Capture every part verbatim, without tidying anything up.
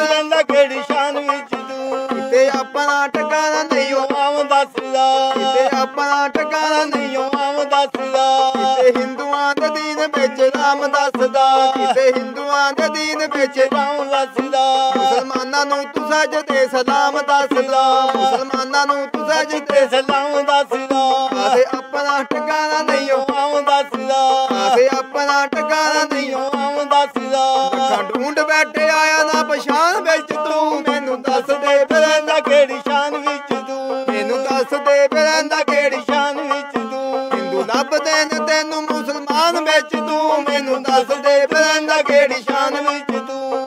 ਫਿਰਦਾ ਕਿਹੜੀ ਸ਼ਾਨ ਵਿੱਚ ਤੂੰ ਕਿਤੇ ਆਪਣਾ ਟਿਕਾਣਾ ਨਹੀਂ ਓ ਆਮ ਦੱਸਦਾ ਕਿਤੇ ਆਪਣਾ ਟਿਕਾਣਾ ਨਹੀਂ ਓ ਆਮ ਦੱਸਦਾ ਕਿਤੇ ਹਿੰਦੂਆਂ ਦੇ ਦੀਨ ਵਿੱਚ ਰਾਮ ਦੱਸਦਾ ਕਿਤੇ ਹਿੰਦੂਆਂ ਦੇ ਦੀਨ ਵਿੱਚ ਆਮ ਦੱਸਦਾ ਮੁਸਲਮਾਨਾਂ ਨੂੰ ਤੂੰ ਸਜਦੇ ਸਲਾਮ ਦੱਸਦਾ ਮੁਸਲਮਾਨਾਂ ਨੂੰ ਤੂੰ ਸਜਦੇ ਸਲਾਮ ਦੱਸਦਾ ਆਸੇ ਆਪਣਾ ਟਿਕਾਣਾ ਨਹੀਂ ਓ ਆਮ ਦੱਸਦਾ ਆਸੇ ਆਪਣਾ ਟਿਕਾਣਾ ਨਹੀਂ ਓ ਆਮ ਦੱਸਦਾ ਅੱਖਾਂ ਢੂੰਡ ਬੈਠੇ ਆਇਆ ਨਾ ਪਛਾਣ ਵਿੱਚ ਤੂੰ ਮੈਨੂੰ ਦੱਸ ਦੇ ਫਿਰਦਾ ਕਿਹੜੀ ਸ਼ਾਨ ਵਿੱਚ ਤੂੰ ਮੈਨੂੰ ਦੱਸ ਦੇ ਫਿਰਦਾ ਕਿਹੜੀ ਸ਼ਾਨ ਵਿੱਚ ਤੂੰ ਹਿੰਦੂ ਲੱਭਦੇ ਨੇ ਤੈਨੂੰ ਮੁਸਲਮਾਨ ਵਿੱਚ ਤੂੰ ਮੈਨੂੰ ਦੱਸ ਦੇ ਫਿਰਦਾ ਕਿਹੜੀ ਸ਼ਾਨ ਵਿੱਚ ਤੂੰ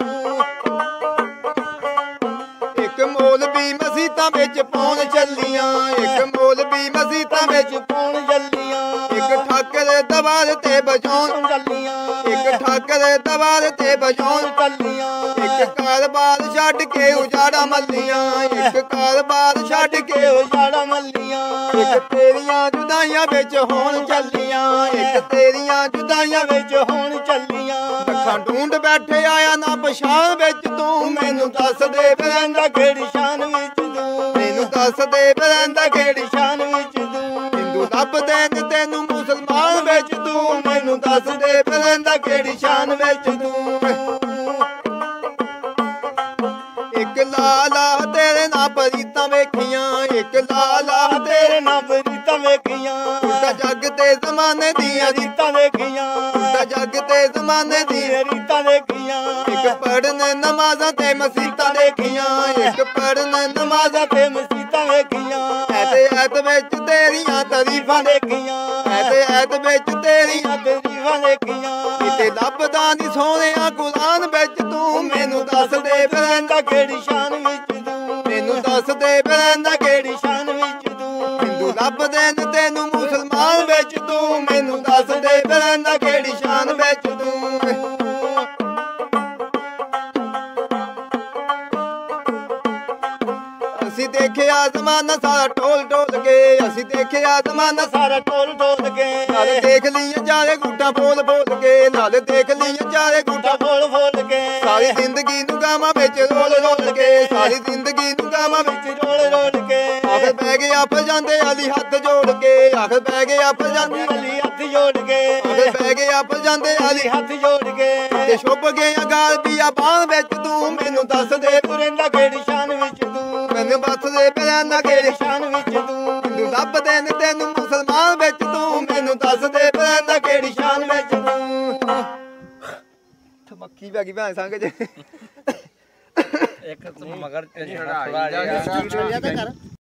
ਇੱਕ ਮੌਲਵੀ ਮਸੀਤਾਂ ਵਿੱਚ ਪਾਉਣ ਚੱਲੀਆਂ ਇੱਕ ਮੌਲਵੀ ਮਸੀਤਾਂ ਵਿੱਚ ਪਾਉਣ ਚੱਲੀਆਂ ਇੱਕ ਠਾਕਰੇ ਦਵਾਰ ਤੇ ਵਜਾਉਣ ਚੱਲੀਆਂ ਇੱਕ ਠਾਕਰੇ ਦਵਾਰ ਤੇ ਵਜਾਉਣ ਚੱਲੀਆਂ ਇੱਕ ਕਾਰਬਾਰ ਛੱਡ ਕੇ ਉਜਾੜਾ ਮੱਲੀਆਂ ਇੱਕ ਕਾਰਬਾਰ ਛੱਡ ਕੇ ਉਜਾੜਾ ਮੱਲੀਆਂ ਇੱਕ ਤੇਰੀਆਂ ਜੁਦਾਈਆਂ ਵਿੱਚ ਹੋਣ ਚੱਲੀਆਂ ਇੱਕ ਤੇਰੀਆਂ ਜੁਦਾਈਆਂ ਵਿੱਚ ਹੋਣ ਚੱਲੀਆਂ ਅੱਖਾਂ ਢੂੰਡ ਬੈਠੇ ਆਇਆ ਨਾ ਪਛਾਣ ਵਿੱਚ ਤੂੰ ਮੈਨੂੰ ਦੱਸ ਦੇ ਫਿਰਦਾ ਕਿਹੜੀ ਸ਼ਾਨ ਵਿੱਚ ਤੂੰ ਮੈਨੂੰ ਦੱਸ ਦੇ ਫਿਰਦਾ ਕਿਹੜੀ ਸ਼ਾਨ ਵਿੱਚ ਤੂੰ ਹਿੰਦੂ ਲੱਭਦੇ ਨੇ ਤੈਨੂੰ ਮੁਸਲਮਾਨ ਵਿੱਚ ਤੂੰ ਮੈਨੂੰ ਦੱਸ ਦੇ ਫਿਰਦਾ ਕਿਹੜੀ ਸ਼ਾਨ ਵਿੱਚ ਤੂੰ ਇੱਕ ਲਾਲਾ ਤੇਰੇ ਨਾਲ ਪਰੀਤਾਂ ਵੇਖੀਆਂ ਇੱਕ ਲਾਲਾ ਤੇਰੇ ਨਾਲ ਰੀਤਾਂ ਵੇਖੀਆਂ ਤਾਂ ਜੱਗ ਤੇ ਜ਼ਮਾਨੇ ਦੀਆਂ ਰੀਤਾਂ ਵੇਖੀਆਂ ਤਾਂ ਜੱਗ ਤੇ ਜ਼ਮਾਨੇ ਦੀਆਂ ਰੀਤਾਂ ਵੇਖੀਆਂ ਇੱਕ ਪੜਨ ਨਮਾਜ਼ਾਂ ਤੇ ਮਸੀਤਾਂ ਦੇਖੀਆਂ ਇੱਕ ਪੜਨ ਨਮਾਜ਼ਾਂ ਤੇ ਮਸੀਤਾਂ ਵੇਖੀਆਂ ਐਤੇ ਐਤ ਵਿੱਚ ਤੇਰੀਆਂ ਤਾਰੀਫਾਂ ਦੇਖੀਆਂ ਐਤੇ ਐਤ ਵਿੱਚ ਤੇਰੀਆਂ ਤਾਰੀਫਾਂ ਦੇਖੀਆਂ ਕਿਤੇ ਲੱਭਦਾ ਨਹੀਂ ਸੋਹਣਿਆ ਕੁਰਾਨ ਵਿੱਚ ਤੂੰ ਮੈਨੂੰ ਦੱਸ ਦੇ ਫਿਰਦਾ ਕਿਹੜੀ ਸ਼ਾਨ ਵਿੱਚ ਤੂੰ ਮੈਨੂੰ ਦੱਸ ਦੇ ਫਿਰਦਾ ਕਿਹੜੀ ਸ਼ਾਨ ਵਿੱਚ ਤੂੰ ਹਿੰਦੂ ਲੱਭਦੇ ਨੇ ਤੈਨੂੰ ਮੁਸਲਮਾਨ ਵਿੱਚ ਤੂੰ ਮੈਨੂੰ ਦੱਸ ਦੇ ਫਿਰਦਾ ਕਿਹੜੀ ਸ਼ਾਨ ਵਿੱਚ ਤੂੰ ਅਸੀਂ ਦੇਖਿਆ ਜ਼ਮਾਨਾ ਸਾਰਾ ਟੋਲ ਟੋਲ ਕੇ ਅਸੀਂ ਦੇਖਿਆ ਜ਼ਮਾਨਾ ਸਾਰਾ ਟੋਲ ਟੋਲ ਕੇ ਨਾਲ ਦੇਖ ਲਈਆਂ ਚਾਰੇ ਗੁੱਟਾਂ ਫੋਲ ਫੋਲ ਕੇ ਨਾਲ ਦੇਖ ਲਈਆਂ ਚਾਰੇ ਗੁੱਟਾਂ ਫੋਲ ਫੋਲ ਕੇ ਸਾਰੀ ਜ਼ਿੰਦਗੀ ਨੂੰ ਗਾਵਾਂ ਵਿੱਚ ਰੋਲ ਰੋਲ ਕੇ ਸਾਰੀ ਜ਼ਿੰਦਗੀ ਨੂੰ ਗਾਵਾਂ ਵਿੱਚ ਰੋਲ ਰੋਲ ਕੇ ਆਖਰ ਪੈ ਗਏ ਆਪ ਜਾਂਦੇ ਅਲੀ ਹੱਥ ਜੋੜ ਕੇ ਆਖਰ ਪੈ ਗਏ ਆਪ ਜਾਂਦੇ ਅਲੀ ਹੱਥ ਜੋੜ ਕੇ ਆਖਰ ਪੈ ਗਏ ਆਪ ਜਾਂਦੇ ਅਲੀ ਹੱਥ ਜੋੜ ਕੇ ਤੇ ਛੁਪ ਗਏ ਗਾਲ ਪੀਆ ਬਾਹ ਵਿੱਚ ਤੂੰ ਮੈਨੂੰ ਦੱਸ ਦੇ ਤੁਰੇਂਦਾ ਕਿਹੜੀ ਸ਼ਾਨ ਵਿੱਚ ਤੂੰ ਮੈਨੂੰ ਬੱਸ ਦੇ ਪੈਰਾਂ ਕਿਹੜੀ ਸ਼ਾਨ ਵਿੱਚ ਤੂੰ ਹਿੰਦੂ ਲੱਭਦੇ ਨੇ ਤੈਨੂੰ ਮੁਸਲਮਾਨ ਵਿੱਚ ਤੂੰ ਮੈਨੂੰ ਦੱਸ ਦੇ ਪੈਰਾਂ ਕਿਹੜੀ ਸ਼ਾਨ ਵਿੱਚ ਤੂੰ ਮੱਕੀ ਪੈ ਗਈ ਭੈਣ ਸੰਗ ਜੇ ਇੱਕ ਮਗਰ ਚੜਾ